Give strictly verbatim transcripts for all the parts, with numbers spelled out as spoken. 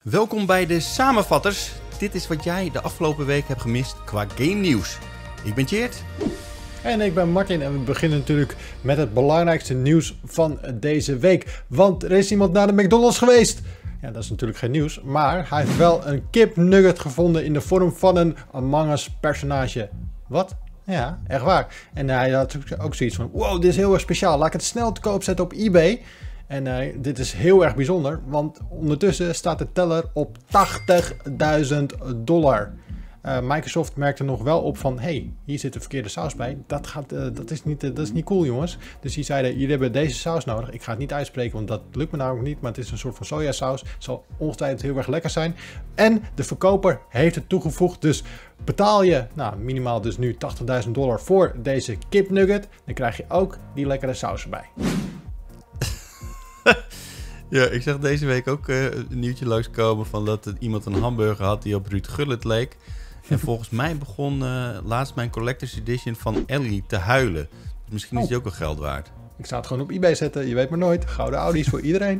Welkom bij de Samenvatters. Dit is wat jij de afgelopen week hebt gemist qua game nieuws. Ik ben Tjeerd. En ik ben Martin en we beginnen natuurlijk met het belangrijkste nieuws van deze week. Want er is iemand naar de McDonald's geweest. Ja, dat is natuurlijk geen nieuws, maar hij heeft wel een kipnugget gevonden in de vorm van een Among Us personage. Wat? Ja, echt waar. En hij had ook zoiets van, wow, dit is heel erg speciaal. Laat ik het snel te koop zetten op eBay. En uh, dit is heel erg bijzonder, want ondertussen staat de teller op tachtigduizend dollar. Uh, Microsoft merkte nog wel op van, hey, hier zit een verkeerde saus bij. Dat, gaat, uh, dat, is niet, uh, dat is niet cool, jongens. Dus die zeiden, jullie hebben deze saus nodig. Ik ga het niet uitspreken, want dat lukt me namelijk niet. Maar het is een soort van sojasaus. Het zal ongetwijfeld heel erg lekker zijn. En de verkoper heeft het toegevoegd. Dus betaal je nou, minimaal dus nu tachtigduizend dollar voor deze kipnugget. Dan krijg je ook die lekkere saus erbij. Ja, ik zag deze week ook uh, een nieuwtje langskomen van dat iemand een hamburger had die op Ruud Gullit leek. En volgens mij begon uh, laatst mijn Collector's Edition van Ellie te huilen. Dus misschien is die ook wel geld waard. Ik zou het gewoon op eBay zetten, je weet maar nooit. Gouden Audi's voor iedereen.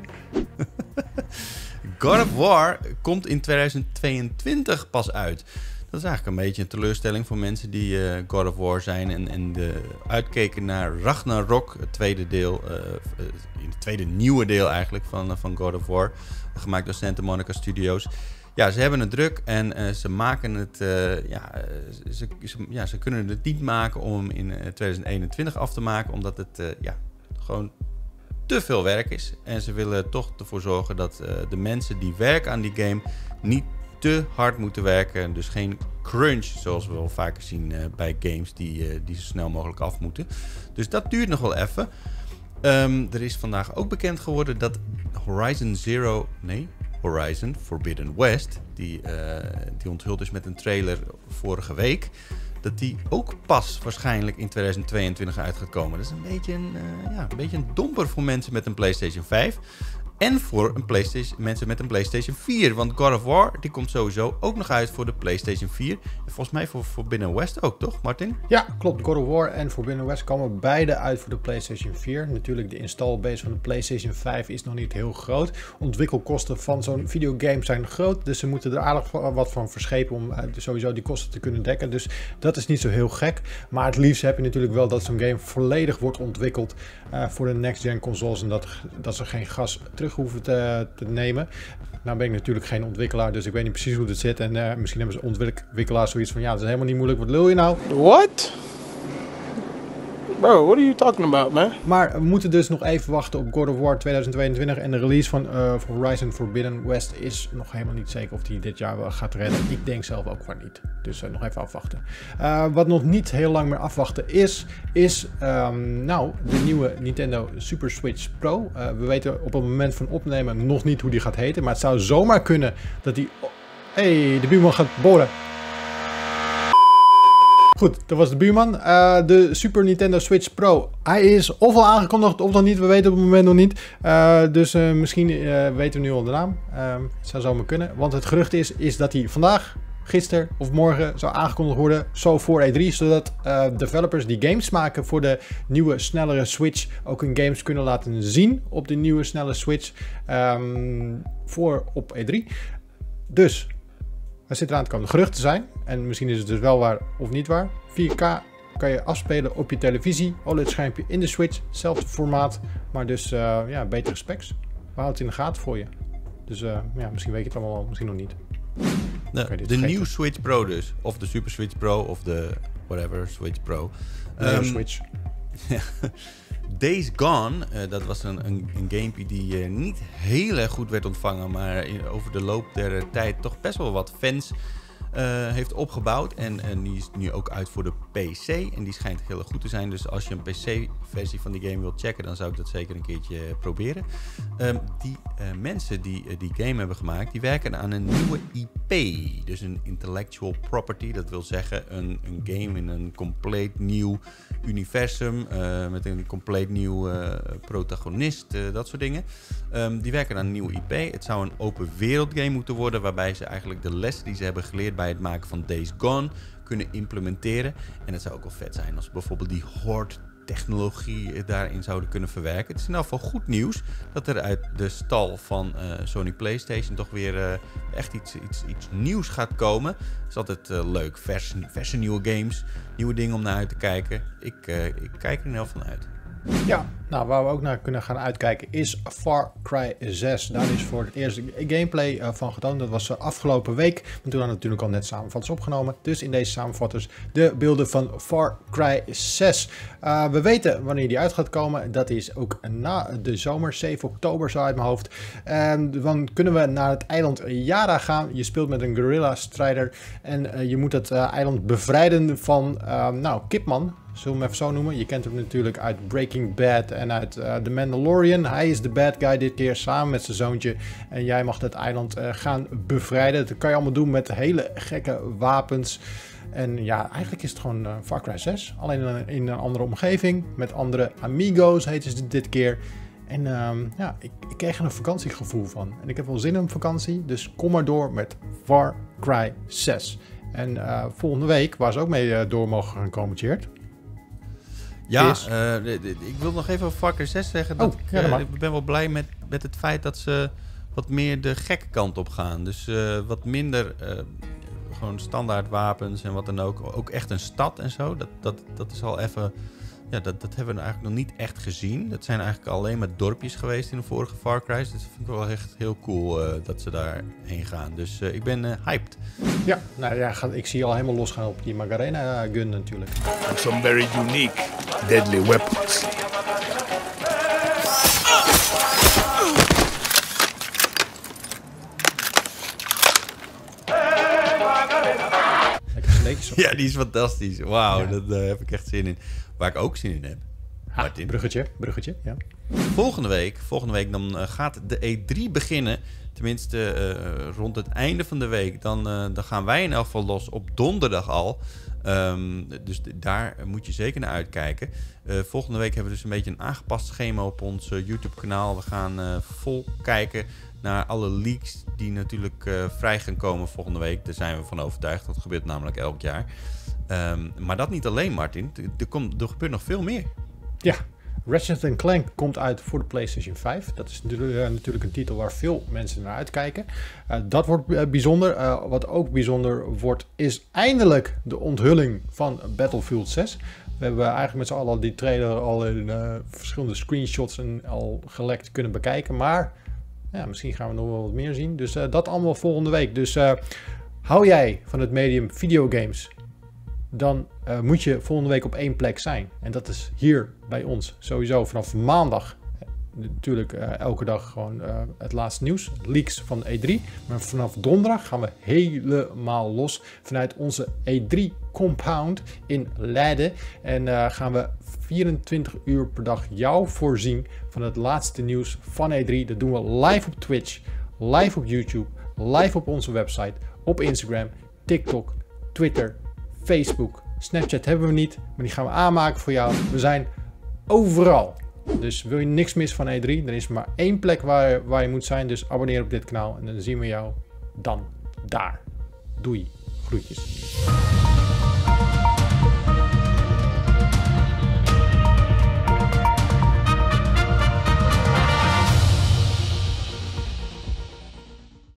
God of War komt in tweeduizend tweeëntwintig pas uit. Dat is eigenlijk een beetje een teleurstelling voor mensen die uh, God of War zijn en, en de, uitkeken naar Ragnarok, het tweede deel, uh, het tweede nieuwe deel eigenlijk van, uh, van God of War, gemaakt door Santa Monica Studios. Ja, ze hebben het druk en uh, ze maken het, uh, ja, ze, ze, ja, ze kunnen het niet maken om hem in uh, tweeduizend eenentwintig af te maken, omdat het uh, ja, gewoon te veel werk is. En ze willen toch ervoor zorgen dat uh, de mensen die werken aan die game niet te hard moeten werken. Dus geen crunch, zoals we wel vaker zien uh, bij games die, uh, die zo snel mogelijk af moeten. Dus dat duurt nog wel even. Um, er is vandaag ook bekend geworden dat Horizon Zero... Nee, Horizon Forbidden West, die, uh, die onthuld is met een trailer vorige week, dat die ook pas waarschijnlijk in tweeduizend tweeëntwintig uit gaat komen. Dat is een beetje een, uh, ja, een beetje een domper voor mensen met een PlayStation vijf. En voor een PlayStation, mensen met een PlayStation vier. Want God of War die komt sowieso ook nog uit voor de PlayStation vier. En volgens mij voor Forbidden West ook, toch Martin? Ja, klopt. God of War en Forbidden West komen beide uit voor de PlayStation vier. Natuurlijk, de installbase van de PlayStation vijf is nog niet heel groot. Ontwikkelkosten van zo'n videogame zijn groot. Dus ze moeten er aardig wat van verschepen om sowieso die kosten te kunnen dekken. Dus dat is niet zo heel gek. Maar het liefst heb je natuurlijk wel dat zo'n game volledig wordt ontwikkeld uh, voor de next-gen consoles. En dat, dat ze geen gas terug hoeven te, te nemen. Nou ben ik natuurlijk geen ontwikkelaar, dus ik weet niet precies hoe het zit. En uh, misschien hebben ze ontwikkelaars zoiets van, ja, dat is helemaal niet moeilijk. Wat lul je nou? What? Bro, what are you talking about, man? Maar we moeten dus nog even wachten op God of War tweeduizend tweeëntwintig. En de release van uh, Horizon Forbidden West is nog helemaal niet zeker of die dit jaar wel gaat redden. Ik denk zelf ook maar niet. Dus uh, nog even afwachten. Uh, wat nog niet heel lang meer afwachten is, is um, nou, de nieuwe Nintendo Super Switch Pro. Uh, we weten op het moment van opnemen nog niet hoe die gaat heten. Maar het zou zomaar kunnen dat die... Oh, hey, de buurman gaat boren. Goed, dat was de buurman. Uh, de Super Nintendo Switch Pro. Hij is of al aangekondigd of nog niet. We weten op het moment nog niet. Uh, dus uh, misschien uh, weten we nu al de naam. Uh, het zou zomaar kunnen. Want het gerucht is, is dat hij vandaag, gisteren of morgen zou aangekondigd worden. Zo voor E drie. Zodat uh, developers die games maken voor de nieuwe, snellere Switch ook hun games kunnen laten zien op de nieuwe, snelle Switch. Um, voor op E drie. Dus... hij zit eraan te komen. De geruchten zijn, en misschien is het dus wel waar of niet waar. vier K kan je afspelen op je televisie. O L E D-schermpje in de Switch. Hetzelfde formaat, maar dus uh, ja, betere specs. We houden het in de gaten voor je. Dus uh, ja, misschien weet je het allemaal wel, misschien nog niet. Nou, de nieuwe Switch Pro dus. Of de Super Switch Pro, of de whatever, Switch Pro. De um, Switch. Days Gone, uh, dat was een, een, een gamepje die uh, niet heel erg goed werd ontvangen, maar in, over de loop der uh, tijd toch best wel wat fans uh, heeft opgebouwd. En, en die is nu ook uit voor de P C en die schijnt heel erg goed te zijn. Dus als je een P C-versie van die game wilt checken, dan zou ik dat zeker een keertje proberen. Um, die uh, mensen die uh, die game hebben gemaakt, die werken aan een nieuwe I P. Dus een intellectual property, dat wil zeggen een, een game in een compleet nieuw universum, uh, met een compleet nieuw uh, protagonist, uh, dat soort dingen. Um, die werken aan een nieuwe I P. Het zou een open wereld game moeten worden, waarbij ze eigenlijk de les die ze hebben geleerd bij het maken van Days Gone kunnen implementeren. En het zou ook wel vet zijn als bijvoorbeeld die Horde technologie daarin zouden kunnen verwerken. Het is in ieder geval goed nieuws dat er uit de stal van uh, Sony PlayStation toch weer uh, echt iets, iets, iets nieuws gaat komen. Het is altijd uh, leuk, verse, verse nieuwe games, nieuwe dingen om naar uit te kijken. Ik, uh, ik kijk er in ieder geval van uit. Ja, nou waar we ook naar kunnen gaan uitkijken is Far Cry zes. Daar is voor het eerst gameplay uh, van getoond. Dat was uh, afgelopen week. Maar toen hadden we natuurlijk al net samenvatters opgenomen. Dus in deze samenvatters de beelden van Far Cry zes. Uh, we weten wanneer die uit gaat komen. Dat is ook na de zomer. zeven oktober zo uit mijn hoofd. En dan kunnen we naar het eiland Yara gaan. Je speelt met een guerrilla strijder. En uh, je moet het uh, eiland bevrijden van, uh, nou, Kipman. Zullen we hem even zo noemen? Je kent hem natuurlijk uit Breaking Bad en uit uh, The Mandalorian. Hij is de bad guy dit keer samen met zijn zoontje. En jij mag het eiland uh, gaan bevrijden. Dat kan je allemaal doen met hele gekke wapens. En ja, eigenlijk is het gewoon uh, Far Cry zes. Alleen in een, in een andere omgeving. Met andere amigos heten ze dit keer. En um, ja, ik, ik kreeg er een vakantiegevoel van. En ik heb wel zin in een vakantie. Dus kom maar door met Far Cry zes. En uh, volgende week, waar ze ook mee uh, door mogen gaan komen, Tjeerd. Ja, is... uh, ik wil nog even over Far Cry zes zeggen. Dat oh, ja, ik, uh, ik ben wel blij met, met het feit dat ze wat meer de gekke kant op gaan. Dus uh, wat minder uh, gewoon standaard wapens en wat dan ook. Ook echt een stad en zo. Dat, dat, dat is al even... Ja, dat, dat hebben we eigenlijk nog niet echt gezien. Dat zijn eigenlijk alleen maar dorpjes geweest in de vorige Far Cry's. Dus dat vind ik wel echt heel cool uh, dat ze daarheen gaan. Dus uh, ik ben uh, hyped. Ja, nou ja, ik zie je al helemaal losgaan op die Macarena gun natuurlijk. And some very unique, deadly weapons. Lekker sleetjes op. Ja, die is fantastisch. Wauw, ja. Daar uh, heb ik echt zin in. Waar ik ook zin in heb. Ha, Martin. Bruggetje, bruggetje, ja. Volgende week, volgende week dan uh, gaat de E drie beginnen. Tenminste, uh, rond het einde van de week. Dan, uh, dan gaan wij in elk geval los op donderdag al. Um, dus daar moet je zeker naar uitkijken. Uh, volgende week hebben we dus een beetje een aangepast schema op ons uh, YouTube-kanaal. We gaan uh, vol kijken naar alle leaks die natuurlijk uh, vrij gaan komen volgende week. Daar zijn we van overtuigd. Dat gebeurt namelijk elk jaar. Um, maar dat niet alleen, Martin. Er, komt, er gebeurt nog veel meer. Ja, Ratchet and Clank komt uit voor de PlayStation vijf. Dat is natuurlijk, uh, natuurlijk een titel waar veel mensen naar uitkijken. Uh, dat wordt uh, bijzonder. Uh, wat ook bijzonder wordt, is eindelijk de onthulling van Battlefield zes. We hebben eigenlijk met z'n allen die trailer al in uh, verschillende screenshots en al gelekt kunnen bekijken. Maar ja, misschien gaan we nog wel wat meer zien. Dus uh, dat allemaal volgende week. Dus uh, hou jij van het medium videogames, dan uh, moet je volgende week op één plek zijn. En dat is hier bij ons. Sowieso vanaf maandag. Natuurlijk uh, elke dag gewoon uh, het laatste nieuws. Leaks van de E drie. Maar vanaf donderdag gaan we helemaal los vanuit onze E drie compound in Leiden. En uh, gaan we vierentwintig uur per dag jou voorzien van het laatste nieuws van E drie. Dat doen we live op Twitch, live op YouTube, live op onze website, op Instagram, TikTok, Twitter, Facebook, Snapchat hebben we niet, maar die gaan we aanmaken voor jou. We zijn overal. Dus wil je niks missen van E drie, dan is er maar één plek waar, waar je moet zijn. Dus abonneer op dit kanaal en dan zien we jou dan daar. Doei. Groetjes.